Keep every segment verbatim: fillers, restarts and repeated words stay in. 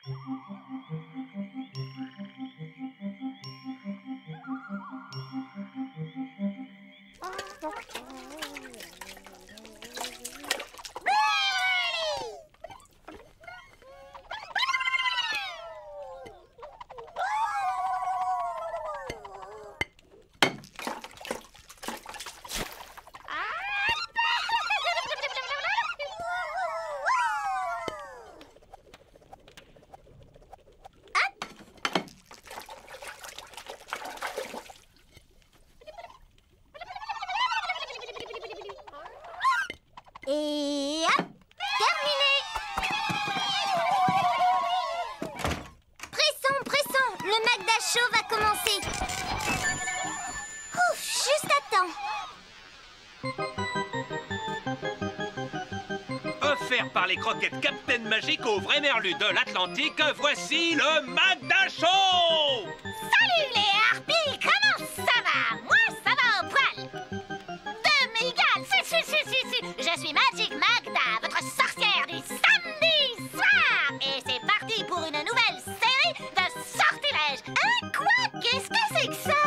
Et hop, terminé. Pressons, pressons, le Magda Show va commencer. Ouf, juste à temps. Offert par les croquettes Captain Magic au vrai merlu de l'Atlantique, voici le Magda Show. Salut les harpies, comment ça va? Moi, ça va au poil. De m'égale, si, si, si, si, si. Je suis Magic Magda, votre sorcière du samedi soir. Et c'est parti pour une nouvelle série de sortilèges. Hein, quoi? Qu'est-ce que c'est que ça?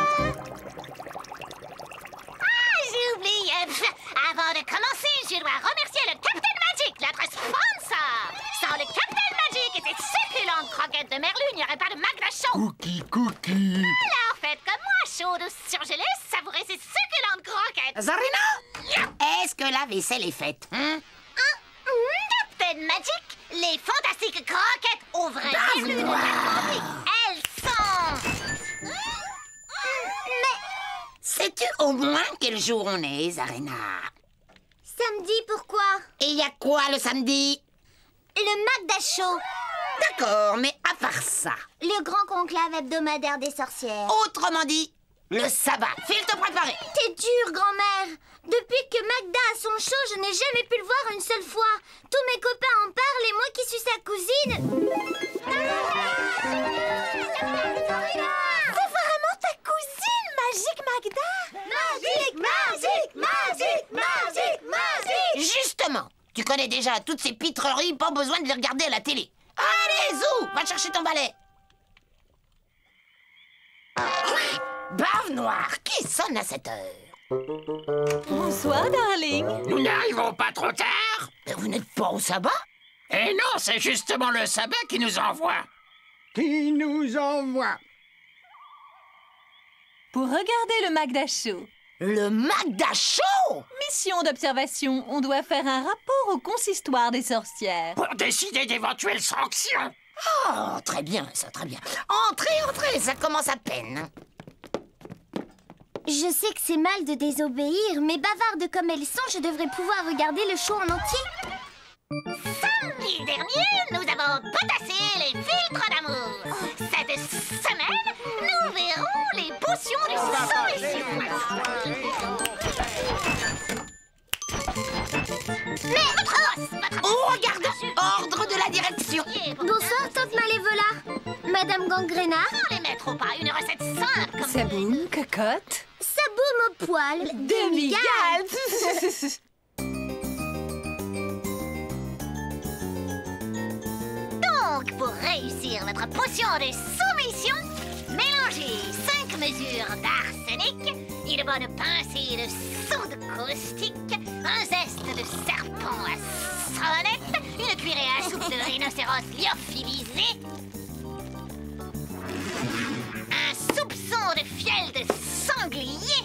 Ah, j'ai oublié. Avant de commencer, je dois remercier le Captain Magic, notre sponsor. Sans le Captain Magic et ses succulentes croquettes de merlu, il n'y aurait pas de Magda Show. Cookie, cookie. Alors faites comme moi, chaude ou surgelée, savourez ces succulentes croquettes. Zarina, est-ce que la vaisselle est faite, hein? Hein? Captain Magic, les fantastiques croquettes au vrai merlu de l'Atlantique, elles sont... Mais sais-tu au moins quel jour on est, Zarina? Samedi, pourquoi? Et il y a quoi le samedi? Le Magda Show. D'accord, mais à part ça, Le grand conclave hebdomadaire des sorcières. autrement dit, le sabbat. File te préparer. T'es dure, grand-mère. Depuis que Magda a son show, je n'ai jamais pu le voir une seule fois. Tous mes copains en parlent et moi qui suis sa cousine... C'est vraiment ta cousine, Magic Magda? Magic, Magic, Magic, Magic, Magic. Justement, tu connais déjà toutes ces pitreries, pas besoin de les regarder à la télé. Allez, Zou, va chercher ton balai. Bave noire, qui sonne à cette heure? Bonsoir, darling. Nous n'arrivons pas trop tard? Mais vous n'êtes pas au sabbat? Eh non, c'est justement le sabbat qui nous envoie. Qui nous envoie? Pour regarder le Magda Show. Le Magda Show? Mission d'observation, on doit faire un rapport au consistoire des sorcières. Pour décider d'éventuelles sanctions. Oh, très bien, ça, très bien. Entrez, entrez, ça commence à peine. Je sais que c'est mal de désobéir, mais bavarde comme elles sont, je devrais pouvoir regarder le show en entier. Samedi dernier, nous avons potassé les filtres d'amour. Cette semaine, nous verrons les potions de soumission. Mais votre os, votre Oh, regarde, ordre de la direction. Bonsoir, tante Malévola. Madame Gangrena. Sans les mettre au pas, une recette simple comme Saboum, cocotte. Saboum au poil. Demi-gale. Donc, pour réussir votre potion de soumission, mélangez cinq mesures d'arsenic, une bonne pincée de soude caustique, un zeste de serpent à sonnette, une cuillerée à soupe de rhinocéros lyophilisé, un soupçon de fiel de sanglier,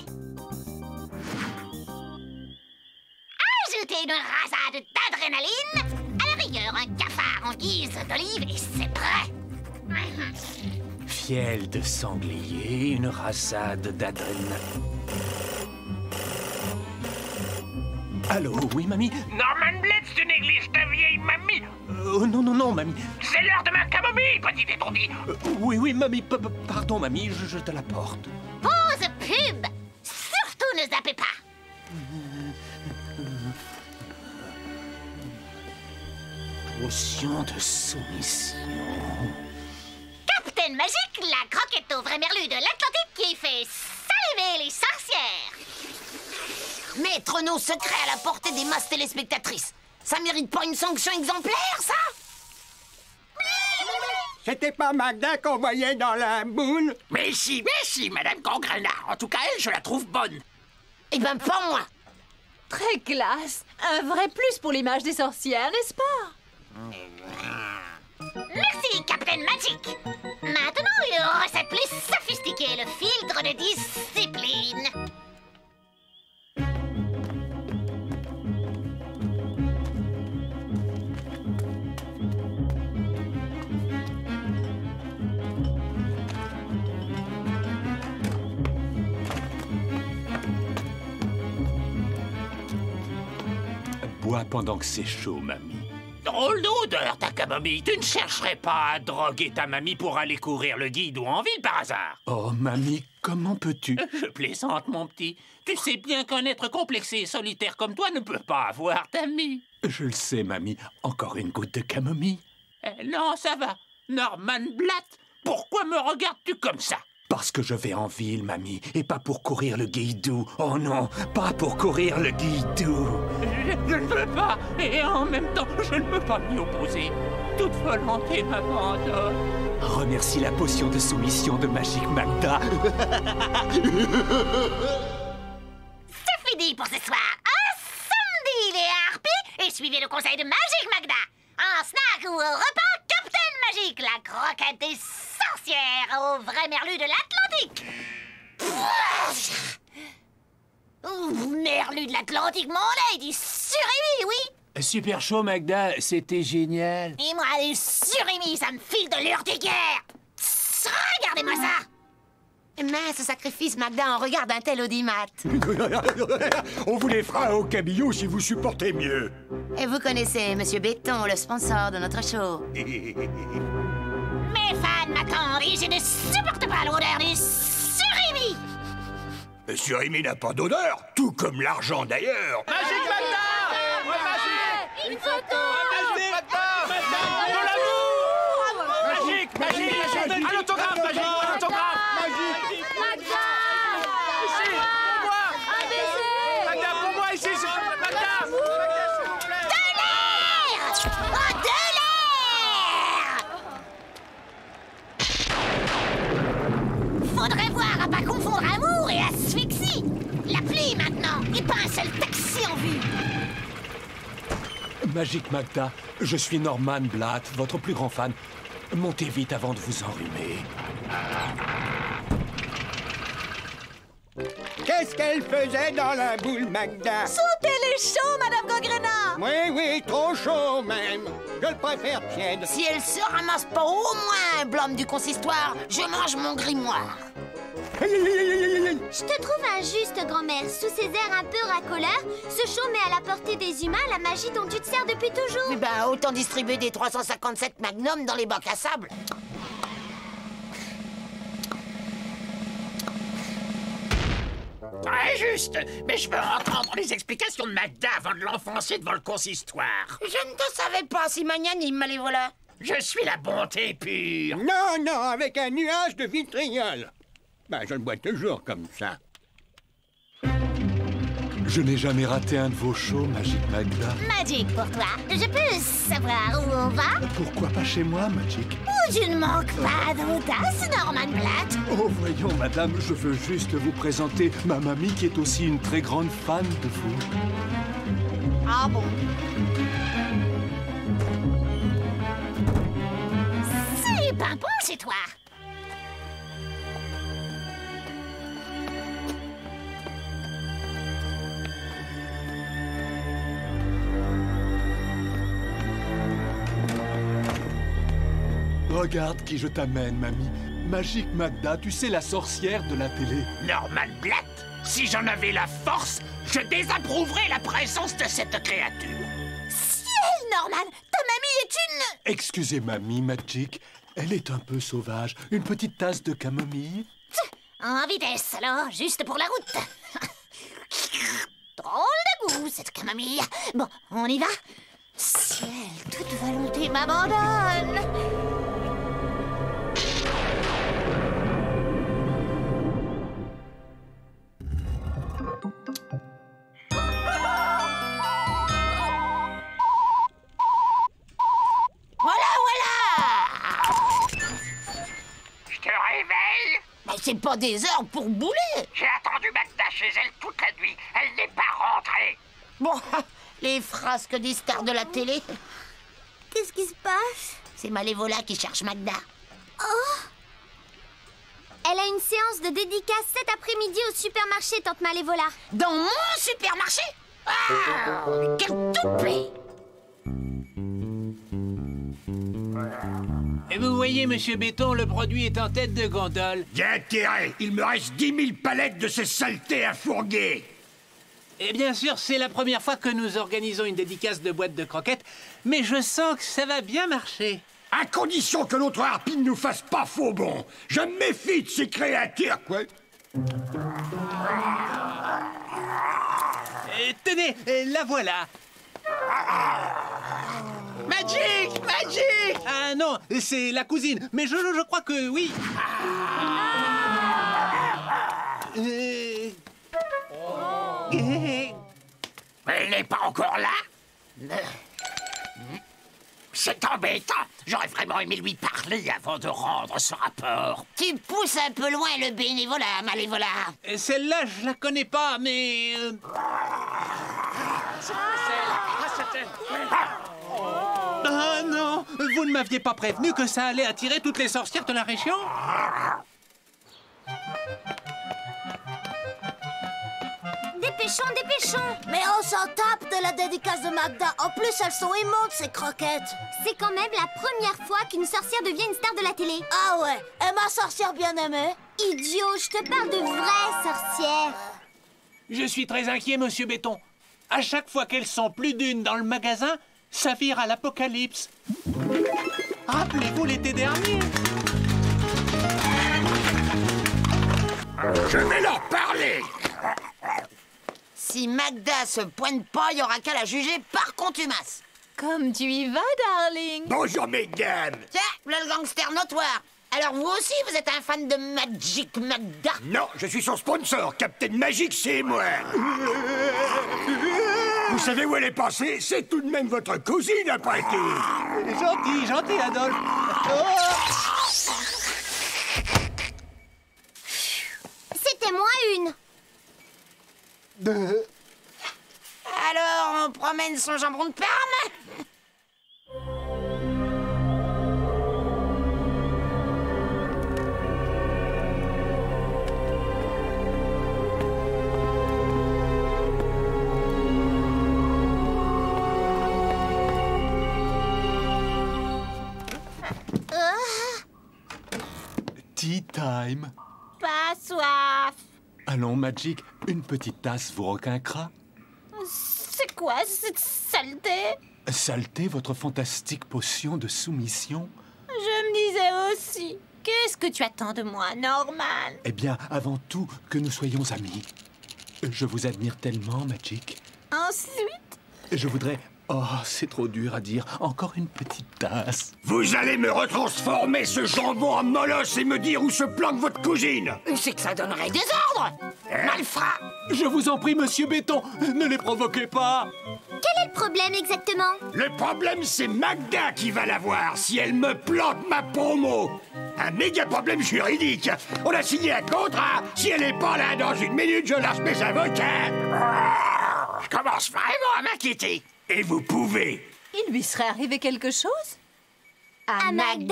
ajoutez une rasade d'adrénaline, à la rigueur un cafard en guise d'olive et c'est prêt. Fiel de sanglier, une rasade d'adrénaline. Allô, oui, mamie? Norman Blitz, tu négliges ta vieille mamie. Euh, non, non, non, mamie. C'est l'heure de ma camomille, petit étourdi. Euh, oui, oui, mamie, p- p- pardon, mamie, je, je te la porte. Pause pub. Surtout ne zappez pas. Potion de soumission. Captain Magic, la croquette au vrai merlu de l'Atlantique qui fait saliver les sorcières. Mettre nos secrets à la portée des masses téléspectatrices. Ça mérite pas une sanction exemplaire, ça? C'était pas Magda qu'on voyait dans la boule? Mais si, mais si, Madame Gangrena. En tout cas, elle, je la trouve bonne. Eh ben, pas moi. Très classe. Un vrai plus pour l'image des sorcières, n'est-ce pas? Merci, Captain Magic. Maintenant, une recette plus sophistiquée, le filtre de discipline. Bois pendant que c'est chaud, mamie. Drôle d'odeur, ta camomille. Tu ne chercherais pas à droguer ta mamie pour aller courir le guidou en ville par hasard? Oh, mamie, comment peux-tu? Je plaisante, mon petit. Tu sais bien qu'un être complexé et solitaire comme toi ne peut pas avoir d'amis. Je le sais, mamie. Encore une goutte de camomille? Eh, non, ça va. Norman Blatt, pourquoi me regardes-tu comme ça? Parce que je vais en ville, mamie, et pas pour courir le guidou. Oh non, pas pour courir le guidou. Je, je ne veux pas, et en même temps, je ne peux pas m'y opposer. Toute volonté m'abandonne. Remercie la potion de soumission de Magic Magda. C'est fini pour ce soir. Un samedi, les harpies, et suivez le conseil de Magic Magda. En snack ou au repas, Captain Magic, la croquette des sorcières au vrai merlu de l'Atlantique. Ouh, merlu de l'Atlantique, mon lady, surimi, oui. Super chaud, Magda, c'était génial. Et moi, les surimi, ça me file de l'urticaire. Regardez-moi ça. Mince sacrifice, Magda, on regarde un tel audimat. On vous les fera au cabillaud si vous supportez mieux. Et vous connaissez Monsieur Béton, le sponsor de notre show. Mes fans m'attendent et je ne supporte pas l'odeur du surimi. Le surimi n'a pas d'odeur, tout comme l'argent d'ailleurs. Magic Magda! Une photo. Magic Magda! De l'amour! Magic, magic, magic! Un autographe, Magic! Un autographe! Magda! Ici, pour moi! Un baiser! Magda, pour moi, ici, c'est Magda! De l'air! Oh, de l'air! Faudrait voir à pas confondre amour et asphyxie. La pluie maintenant, et pas un seul taxi en vue. Magic Magda, je suis Norman Blatt, votre plus grand fan. Montez vite avant de vous enrhumer. Qu'est-ce qu'elle faisait dans la boule, Magda? Sautez les chauds, Madame Gangrena! Oui, oui, trop chaud même. Je le préfère tiède. Si elle se ramasse pas au moins un blâme du consistoire, je mange mon grimoire. Je te trouve injuste, grand-mère. Sous ces airs un peu racoleurs, ce show met à la portée des humains la magie dont tu te sers depuis toujours. Eh ben, autant distribuer des trois cent cinquante-sept magnums dans les bacs à sable. Très juste, mais je veux entendre les explications de Magda avant de l'enfoncer devant le consistoire. Je ne te savais pas si magnanime, Malévola. Je suis la bonté pure. Non, non, avec un nuage de vitriol. Ben, je le bois toujours comme ça. Je n'ai jamais raté un de vos shows, Magic Magda. Magic pour toi. Je peux savoir où on va? Pourquoi pas chez moi, Magic? Où tu ne manques pas d'audace, Norman Blatt. Oh, voyons, madame, je veux juste vous présenter ma mamie qui est aussi une très grande fan de vous. Ah bon? C'est pimpant chez toi. Regarde qui je t'amène, mamie. Magic Magda, tu sais, la sorcière de la télé. Norman Blatt, si j'en avais la force, je désapprouverais la présence de cette créature. Ciel, Norman, ta mamie est une... Excusez, mamie, Magic. Elle est un peu sauvage. Une petite tasse de camomille? En vitesse, alors, juste pour la route. Drôle de goût, cette camomille. Bon, on y va? Ciel, toute volonté m'abandonne. Voilà, voilà! c'est pas des heures pour bouler. J'ai attendu Magda chez elle toute la nuit. Elle n'est pas rentrée. Bon, les frasques des stars de la télé. Qu'est-ce qui se passe? C'est Malévola qui cherche Magda. Elle a une séance de dédicace cet après-midi au supermarché, tante Malévola. Dans mon supermarché? Ah, quel toupet! Et vous voyez, monsieur Béton, le produit est en tête de gondole. Bien tiré. Il me reste dix mille palettes de ces saletés à fourguer. Et bien sûr, c'est la première fois que nous organisons une dédicace de boîte de croquettes, mais je sens que ça va bien marcher. À condition que l'autre harpie ne nous fasse pas faux bon. Je me méfie de ces créatures, quoi. Et tenez, et la voilà. Magic! Magic! Ah non, c'est la cousine, mais je, je crois que oui. Euh... Elle n'est pas encore là? C'est embêtant. J'aurais vraiment aimé lui parler avant de rendre ce rapport. Tu pousses un peu loin le bénévolat, Malévola. Celle-là, je la connais pas, mais... euh, Ah non, vous ne m'aviez pas prévenu que ça allait attirer toutes les sorcières de la région? Dépêchons, dépêchons. Mais on s'en tape de la dédicace de Magda. En plus, elles sont immondes, ces croquettes. C'est quand même la première fois qu'une sorcière devient une star de la télé. Ah ouais, et ma sorcière bien-aimée? Idiot, je te parle de vraies sorcières. Je suis très inquiet, monsieur Béton. À chaque fois qu'elles sont plus d'une dans le magasin, ça vire à l'apocalypse. Rappelez-vous l'été dernier. Je vais leur parler. Si Magda se pointe pas, il y aura qu'à la juger par contumace. Comme tu y vas, darling. Bonjour, mesdames. Tiens, voilà le gangster notoire. Alors vous aussi, vous êtes un fan de Magic Magda? Non, je suis son sponsor. Captain Magic, c'est moi. Vous savez où elle est passée? C'est tout de même votre cousine, après tout. Gentil, gentil, Adolphe. Oh, C'était moi une. Alors, on promène son jambon de Parme? Tea time. Pas soif. Allons, Magic, une petite tasse vous requinquera. C'est quoi cette saleté? Saleté, votre fantastique potion de soumission. Je me disais aussi. Qu'est-ce que tu attends de moi, Norman? Eh bien, avant tout, que nous soyons amis. Je vous admire tellement, Magic. Ensuite? Je voudrais... Oh, c'est trop dur à dire. Encore une petite tasse. Vous allez me retransformer ce jambon en molosse et me dire où se planque votre cousine. C'est que ça donnerait des ordres. Malfrat. Je vous en prie, monsieur Béton, ne les provoquez pas. Quel est le problème exactement? Le problème, c'est Magda qui va l'avoir si elle me plante ma promo. Un méga problème juridique. On a signé un contrat. Si elle n'est pas là dans une minute, je lâche mes avocats. Je commence vraiment à m'inquiéter. Et vous pouvez. Il lui serait arrivé quelque chose? À Magda?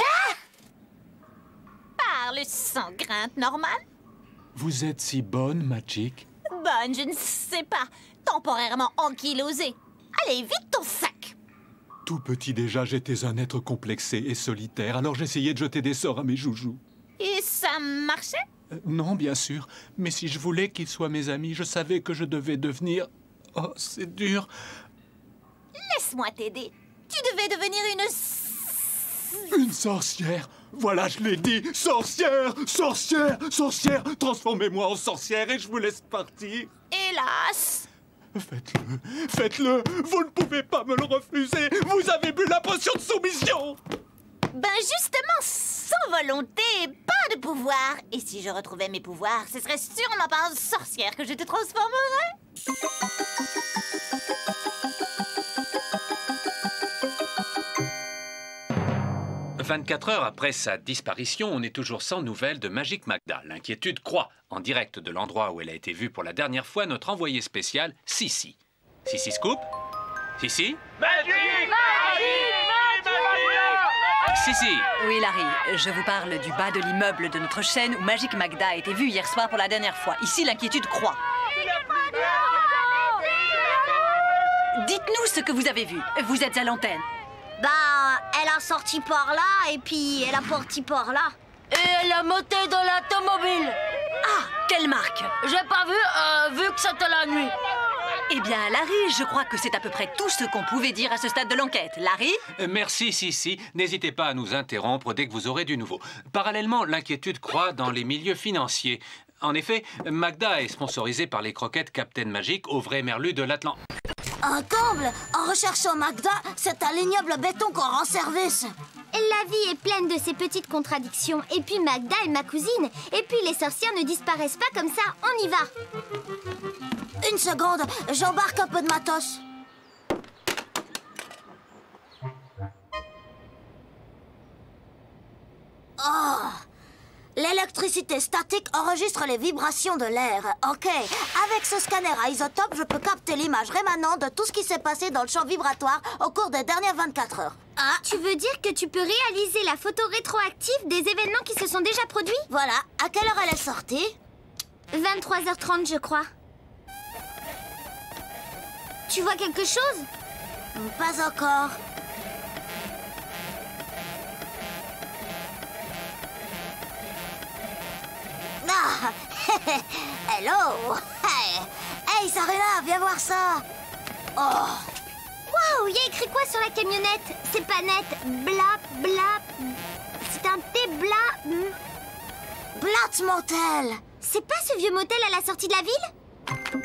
Parle sans crainte, Norman. Vous êtes si bonne, Magic. Bonne, je ne sais pas. Temporairement ankylosée. Allez, vite ton sac. Tout petit déjà, j'étais un être complexé et solitaire, alors j'essayais de jeter des sorts à mes joujoux. Et ça marchait? Euh, non, bien sûr, mais si je voulais qu'ils soient mes amis, je savais que je devais devenir... Oh, c'est dur. Laisse-moi t'aider. Tu devais devenir une... Une sorcière. Voilà, je l'ai dit. Sorcière, sorcière, sorcière. Transformez-moi en sorcière et je vous laisse partir. Hélas. Faites-le, faites-le. Vous ne pouvez pas me le refuser. Vous avez bu la potion de soumission. Ben justement, sans volonté, pas de pouvoir. Et si je retrouvais mes pouvoirs, ce serait sûrement pas en sorcière que je te transformerais. vingt-quatre heures après sa disparition, on est toujours sans nouvelles de Magic Magda. L'inquiétude croît. En direct de l'endroit où elle a été vue pour la dernière fois, notre envoyé spécial, Sissi. Sissi Scoop? Sissi? Magic! Sissi! Oui, Larry, je vous parle du bas de l'immeuble de notre chaîne où Magic Magda a été vue hier soir pour la dernière fois. Ici, l'inquiétude croît. Dites-nous ce que vous avez vu. Vous êtes à l'antenne. Bah, elle a sorti par là et puis elle a parti par là. Et elle a monté dans l'automobile. Ah, quelle marque? J'ai pas vu, euh, vu que c'était la nuit. Eh bien, Larry, je crois que c'est à peu près tout ce qu'on pouvait dire à ce stade de l'enquête. Larry? Euh, Merci, Sissi. N'hésitez pas à nous interrompre dès que vous aurez du nouveau. Parallèlement, l'inquiétude croît dans les milieux financiers. En effet, Magda est sponsorisée par les croquettes Captain Magic au vrai merlu de l'Atlantique. Un comble! En recherchant Magda, c'est à l'ignobble béton qu'on rend service. La vie est pleine de ces petites contradictions. Et puis Magda est ma cousine. Et puis les sorcières ne disparaissent pas comme ça. On y va. Une seconde, j'embarque un peu de matos. Oh! L'électricité statique enregistre les vibrations de l'air. OK. Avec ce scanner à isotope, je peux capter l'image rémanente de tout ce qui s'est passé dans le champ vibratoire au cours des dernières vingt-quatre heures. Ah, tu veux dire que tu peux réaliser la photo rétroactive des événements qui se sont déjà produits? Voilà. À quelle heure elle est sortie? vingt-trois heures trente, je crois. Tu vois quelque chose? Pas encore. Ah! Hello! Hey! Hey, Sarena, viens voir ça! Oh! Waouh! Il y a écrit quoi sur la camionnette? C'est pas net. Bla, bla... C'est un T bla... Blatt Motel! C'est pas ce vieux motel à la sortie de la ville?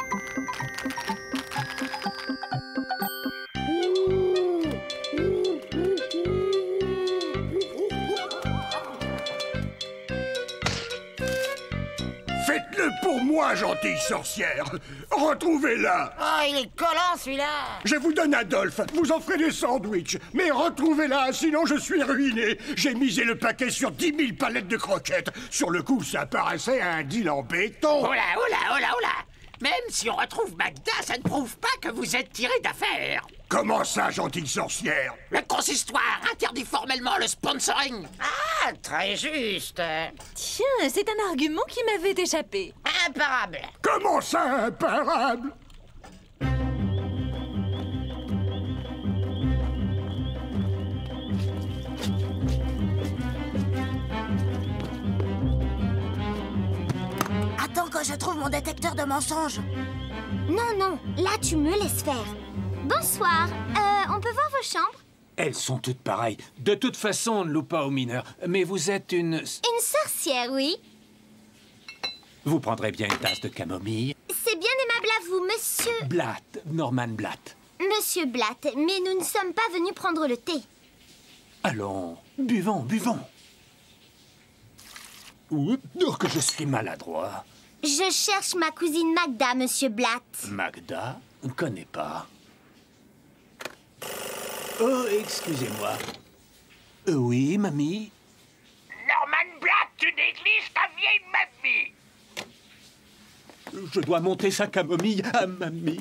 Faites-le pour moi, gentille sorcière. Retrouvez-la. Oh, il est collant, celui-là. Je vous donne Adolphe. Vous en ferez des sandwichs. Mais retrouvez-la, sinon je suis ruiné. J'ai misé le paquet sur dix mille palettes de croquettes. Sur le coup, ça paraissait un deal en béton. Oh là, oh là, oh là, oh là. Même si on retrouve Magda, ça ne prouve pas que vous êtes tiré d'affaire. Comment ça, gentille sorcière? Le consistoire interdit formellement le sponsoring. Ah, très juste. Tiens, c'est un argument qui m'avait échappé. Imparable. Comment ça, imparable? Attends que je trouve mon détecteur de mensonges. Non, non, là tu me laisses faire. Bonsoir, euh, on peut voir vos chambres? Elles sont toutes pareilles. De toute façon, on ne loue pas aux mineurs. Mais vous êtes une... Une sorcière, oui. Vous prendrez bien une tasse de camomille. C'est bien aimable à vous, monsieur... Blatt, Norman Blatt. Monsieur Blatt, mais nous ne sommes pas venus prendre le thé. Allons, buvons, buvons. Oups, oh, que je suis maladroit. Je cherche ma cousine Magda, monsieur Blatt. Magda? On ne connaît pas. Oh, excusez-moi. Euh, oui, mamie? Norman Blatt, tu négliges ta vieille mamie. Je dois monter sa camomille à mamie.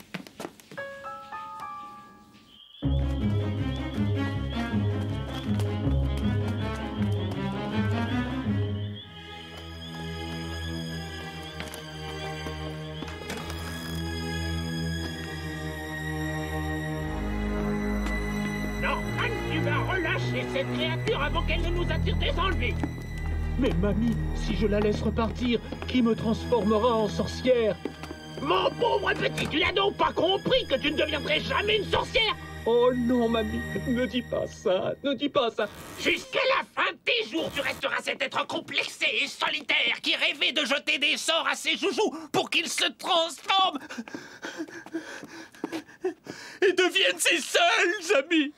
Norman, tu vas relâcher cette créature avant qu'elle ne nous attire des ennuis. Mais mamie, si je la laisse repartir, qui me transformera en sorcière? Mon pauvre petit, tu n'as donc pas compris que tu ne deviendrais jamais une sorcière? Oh non, mamie, ne dis pas ça, ne dis pas ça. Jusqu'à la fin de tes jours, tu resteras cet être complexé et solitaire qui rêvait de jeter des sorts à ses joujoux pour qu'ils se transforment Et deviennent ses seuls amis.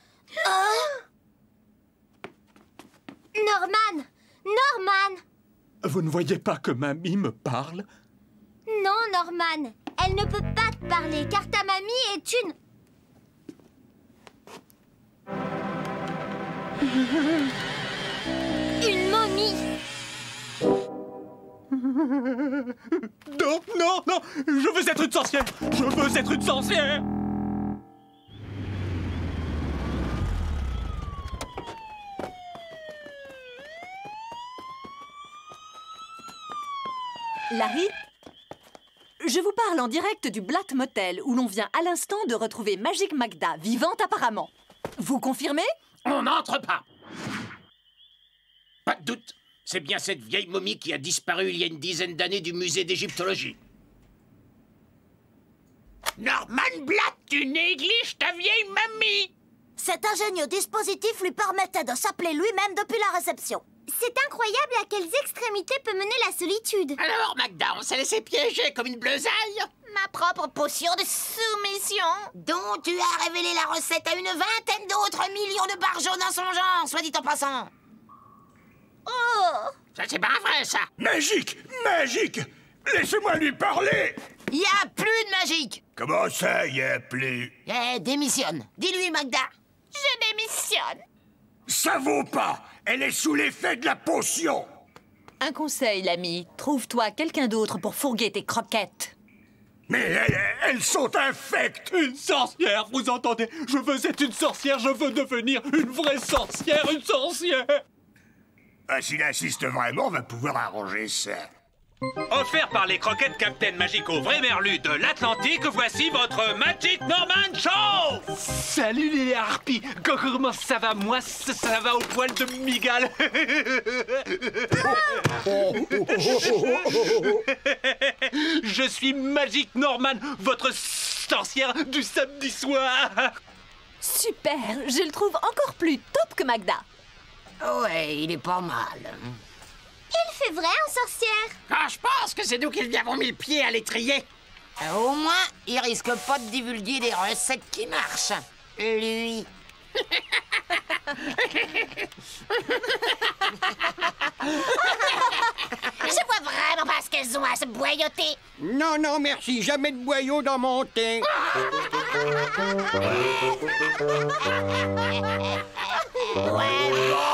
Norman! Norman! Vous ne voyez pas que mamie me parle? Non, Norman. Elle ne peut pas te parler, car ta mamie est une... Une momie. Non, non, non, je veux être une sorcière. Je veux être une sorcière. Larry, je vous parle en direct du Blatt Motel, où l'on vient à l'instant de retrouver Magic Magda, vivante apparemment. Vous confirmez? On n'entre pas. Pas de doute. C'est bien cette vieille momie qui a disparu il y a une dizaine d'années du musée d'égyptologie. Norman Blatt, tu négliges ta vieille mamie. Cet ingénieux dispositif lui permettait de s'appeler lui-même depuis la réception. C'est incroyable à quelles extrémités peut mener la solitude. Alors, Magda, on s'est laissé piéger comme une bleusaille. Ma propre potion de soumission. Dont tu as révélé la recette à une vingtaine d'autres millions de barjots dans son genre, soit dit en passant. Oh! Ça, c'est pas vrai, ça. Magique, magique. Laissez-moi lui parler. Y a plus de magique. Comment ça, y a plus? Eh, démissionne. Dis-lui, Magda. Je démissionne. Ça vaut pas. Elle est sous l'effet de la potion. Un conseil, l'ami. Trouve-toi quelqu'un d'autre pour fourguer tes croquettes. Mais elles, elles sont infectes. Une sorcière, vous entendez? Je veux être une sorcière, je veux devenir une vraie sorcière, une sorcière. Ah, s'il insiste vraiment, on va pouvoir arranger ça. Offert par les croquettes Captain Magic au vrai merlu de l'Atlantique, voici votre Magic Norman Show. Salut les harpies. Comment ça va? Moi, ça, ça va au poil de Miguel. Je suis Magic Norman, votre sorcière du samedi soir. Super, je le trouve encore plus top que Magda. Ouais, il est pas mal. Il fait vrai en sorcière. Ah, je pense que c'est nous qui lui avons mis le pied à l'étrier. Euh, Au moins, il risque pas de divulguer des recettes qui marchent. Lui. Je vois vraiment pas ce qu'elles ont à se boyauter. Non, non, merci. Jamais de boyaux dans mon thé. Ouais, bon.